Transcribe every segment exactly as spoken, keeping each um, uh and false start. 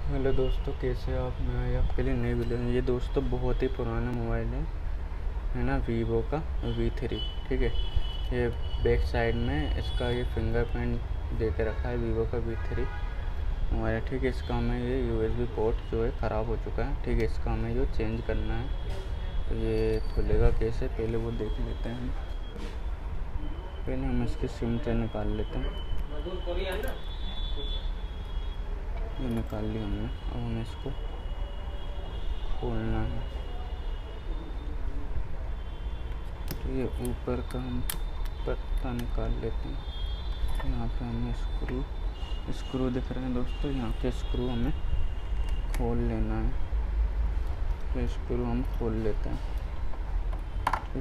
Hello दोस्तों, कैसे हो आप। मैं आज आपके लिए नई वीडियो। ये दोस्तों बहुत ही पुराना मोबाइल है है ना, वीवो का वी थ्री। ठीक है, ये बैक साइड में इसका ये फिंगरप्रिंट दे के रखा है, वीवो का वी थ्री मोबाइल है। ठीक है, इसका हमें ये यूएसबी पोर्ट जो है ख़राब हो चुका है। ठीक है, इसका हमें जो चेंज करना है, तो ये खुलेगा कैसे पहले वो देख लेते हैं। पहले हम इसकी सिम से निकाल लेते हैं। ये निकाल लिया हमने, अब हमें इसको खोलना है। तो ये ऊपर का हम पत्ता निकाल लेते हैं। यहाँ पे हमें स्क्रू स्क्रू दिख रहे हैं दोस्तों, यहाँ के स्क्रू हमें खोल लेना है। तो स्क्रू हम खोल लेते हैं। ठीक,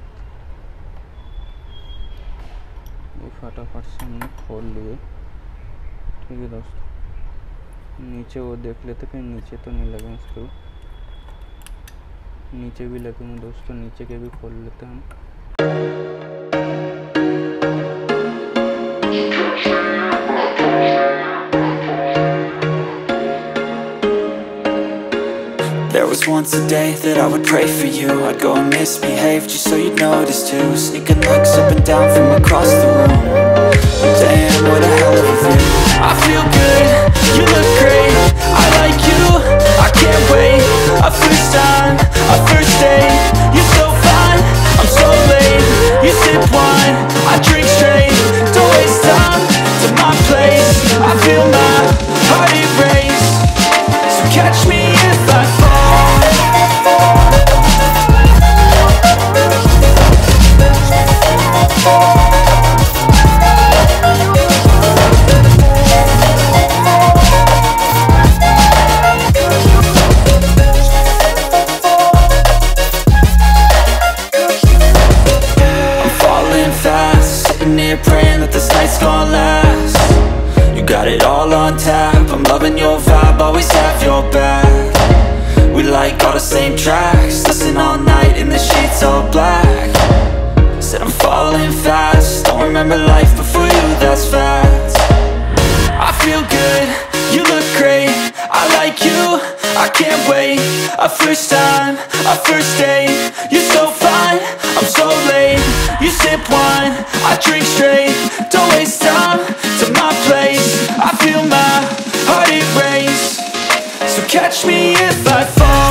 ये फटाफट से हमने खोल लिए। ठीक है दोस्तों, नीचे वो देख लेते कहीं नीचे तो नहीं लगे स्क्रू। नीचे भी लगे हैं दोस्तों, नीचे के भी खोल लेते हैं हम। There was once a day that I would pray for you. I'd go and misbehave just so you'd notice too. Sneaking looks up and down from across the room. Damn, what a hell of a view. I feel good, you look great. I like you, I can't wait. A first time, a first date. You're so fine, I'm so late. You sip wine, I drink straight. Don't waste time to my place. I feel my heart erase. So catch me if I fall. Praying that this night's gonna last. You got it all on tap, I'm loving your vibe, always have your back. We like all the same tracks, listen all night in the sheets all black. Said I'm falling fast, don't remember life before you, that's fact. I feel good, you look great, I like you, I can't wait. A first time, a first date. You're so fine, I'm so late. You sip wine, I drink straight. Don't waste time to my place. I feel my heart erase. So catch me if I fall.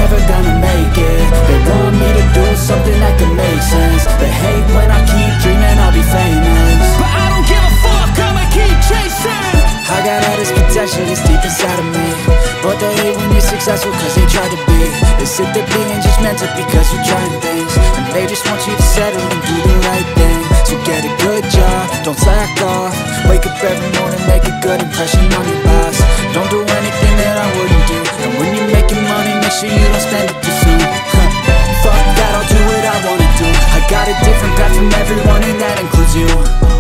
never gonna make it. They want me to do something that can make sense. They hate when I keep dreaming I'll be famous, but I don't give a fuck, I'ma keep chasing. I got all this potential that's deep inside of me, but they hate when you're successful cause they try to be. They sit there being judgmental because you're trying things, and they just want you to settle and do the right thing. So get a good job, don't slack off. Wake up every morning, make a good impression on your boss. Don't do anything that I wouldn't do, and when you're making money, make sure you don't spend it too soon. Fuck that, I'll do what I wanna do. I got a different path from everyone, and that includes you.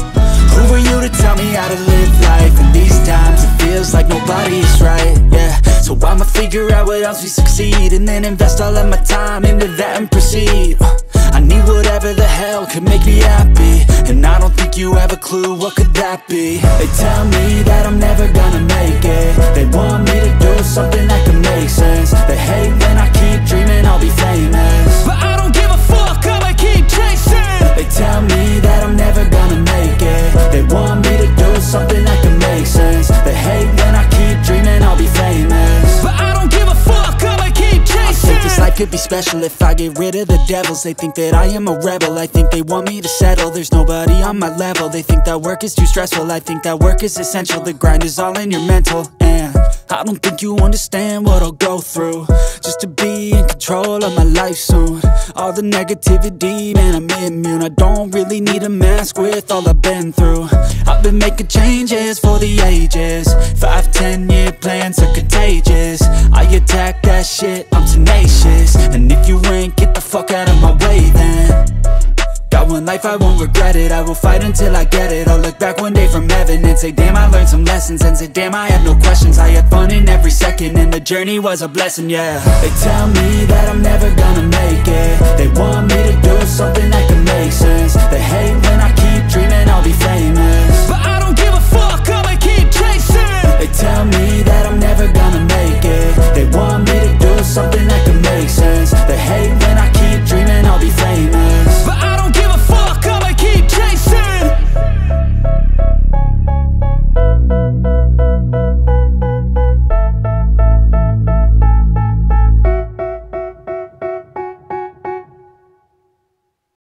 Who are you to tell me how to live life? In these times it feels like nobody's right, yeah. So I'ma figure out what else we succeed, and then invest all of my time into that and proceed. I need whatever the hell could make me happy, and I don't think you have a clue what could that be. They tell me that I'm never gonna make it. They want me to do something that can make sense. They hate when I keep dreaming I'll be famous, but I don't give a fuck, I'ma keep chasing. They tell me that I'm never gonna make it. They want me to do something that can make sense. They hate when I keep dreaming I'll be famous, but I don't give a fuck, I'ma keep chasing. I think this life could be special if I get rid of the devils. They think that I am a rebel, I think they want me to settle. There's nobody on my level. They think that work is too stressful, I think that work is essential. The grind is all in your mental, and I don't think you understand what I'll go through just to be in control of my life soon. All the negativity, man, I'm immune. I don't really need a mask with all I've been through. I've been making changes for the ages. Five, ten year plans are contagious. I attack that shit, I'm tenacious. And if you ain't, get the fuck out of my way then. Got one life, I won't regret it. I will fight until I get it. I'll look back one day from heaven and say damn, I learned some lessons. And say damn, I have no questions. I had fun in every second, and the journey was a blessing, yeah. They tell me that I'm never gonna make it. They want me to do something that can make sense. They hate